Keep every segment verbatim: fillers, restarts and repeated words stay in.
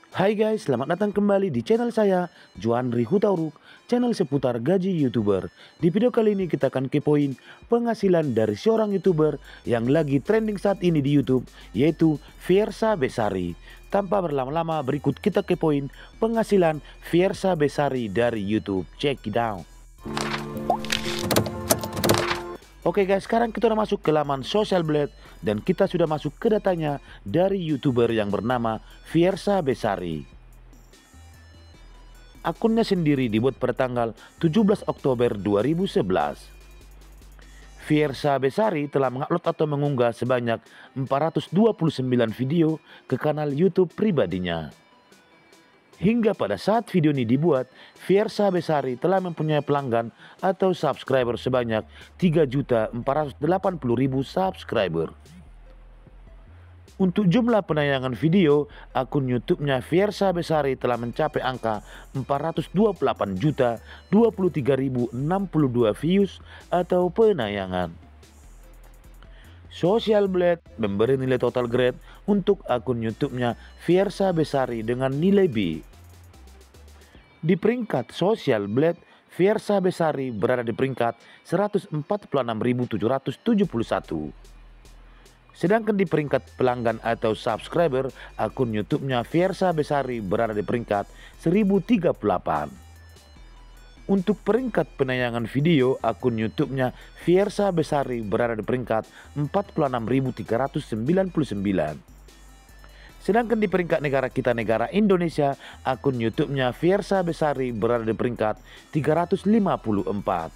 Hai guys, selamat datang kembali di channel saya, Juandri Hutauruk, channel seputar gaji YouTuber. Di video kali ini kita akan kepoin penghasilan dari seorang YouTuber yang lagi trending saat ini di YouTube, yaitu Fiersa Besari. Tanpa berlama-lama, berikut kita kepoin penghasilan Fiersa Besari dari YouTube. Check it out. Oke guys, sekarang kita udah masuk ke laman Social Blade dan kita sudah masuk ke datanya dari YouTuber yang bernama Fiersa Besari. Akunnya sendiri dibuat pada tanggal tujuh belas Oktober dua ribu sebelas. Fiersa Besari telah mengupload atau mengunggah sebanyak empat ratus dua puluh sembilan video ke kanal YouTube pribadinya. Hingga pada saat video ini dibuat, Fiersa Besari telah mempunyai pelanggan atau subscriber sebanyak tiga juta empat ratus delapan puluh ribu subscriber. Untuk jumlah penayangan video, akun YouTube-nya Fiersa Besari telah mencapai angka empat ratus dua puluh delapan juta dua puluh tiga ribu enam puluh dua views atau penayangan. Social Blade memberi nilai total grade untuk akun YouTube-nya Fiersa Besari dengan nilai B. Di peringkat Social Blade, Fiersa Besari berada di peringkat seratus empat puluh enam ribu tujuh ratus tujuh puluh satu. Sedangkan di peringkat pelanggan atau subscriber, akun YouTube-nya Fiersa Besari berada di peringkat seribu tiga puluh delapan. Untuk peringkat penayangan video, akun YouTube-nya Fiersa Besari berada di peringkat empat puluh enam ribu tiga ratus sembilan puluh sembilan. Sedangkan di peringkat negara kita, negara Indonesia, akun YouTube-nya Fiersa Besari berada di peringkat tiga ratus lima puluh empat.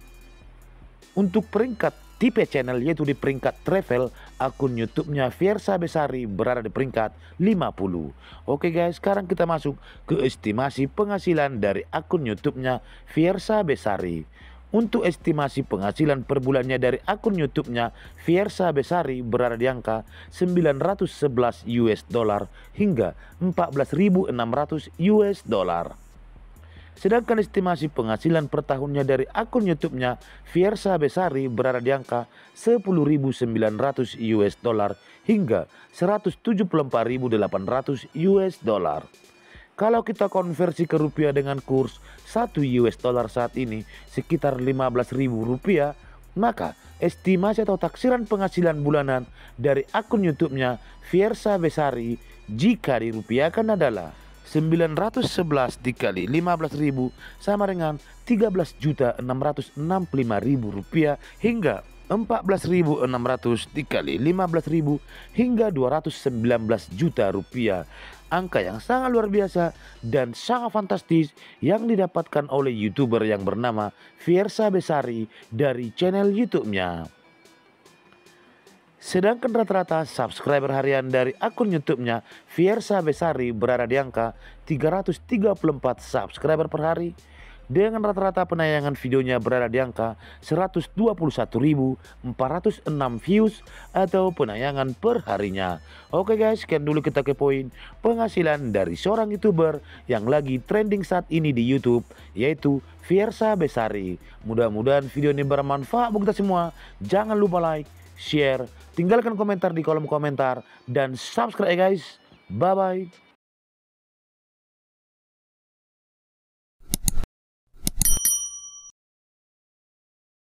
Untuk peringkat tipe channel, yaitu di peringkat travel, akun YouTube-nya Fiersa Besari berada di peringkat lima puluh. Oke guys, sekarang kita masuk ke estimasi penghasilan dari akun YouTube-nya Fiersa Besari. Untuk estimasi penghasilan per bulannya dari akun YouTube-nya Fiersa Besari berada di angka sembilan ratus sebelas U S dollar hingga empat belas ribu enam ratus U S dollar. Sedangkan estimasi penghasilan per tahunnya dari akun YouTube-nya Fiersa Besari berada di angka sepuluh ribu sembilan ratus U S dollar hingga seratus tujuh puluh empat ribu delapan ratus U S dollar. Kalau kita konversi ke rupiah dengan kurs satu U S dollar saat ini sekitar lima belas ribu rupiah, maka estimasi atau taksiran penghasilan bulanan dari akun YouTube-nya Fiersa Besari jika dirupiahkan adalah sembilan ratus sebelas dikali lima belas ribu sama dengan tiga belas juta enam ratus enam puluh lima ribu rupiah hingga empat belas ribu enam ratus dikali lima belas ribu hingga dua ratus sembilan belas juta rupiah. Angka yang sangat luar biasa dan sangat fantastis yang didapatkan oleh YouTuber yang bernama Fiersa Besari dari channel YouTube-nya. Sedangkan rata-rata subscriber harian dari akun YouTube-nya Fiersa Besari berada di angka tiga ratus tiga puluh empat subscriber per hari, dengan rata-rata penayangan videonya berada di angka seratus dua puluh satu ribu empat ratus enam views atau penayangan per harinya. Oke guys, sekian dulu kita kepoin penghasilan dari seorang YouTuber yang lagi trending saat ini di YouTube, yaitu Fiersa Besari. Mudah-mudahan video ini bermanfaat buat kita semua. Jangan lupa like, share, tinggalkan komentar di kolom komentar, dan subscribe ya guys. Bye-bye.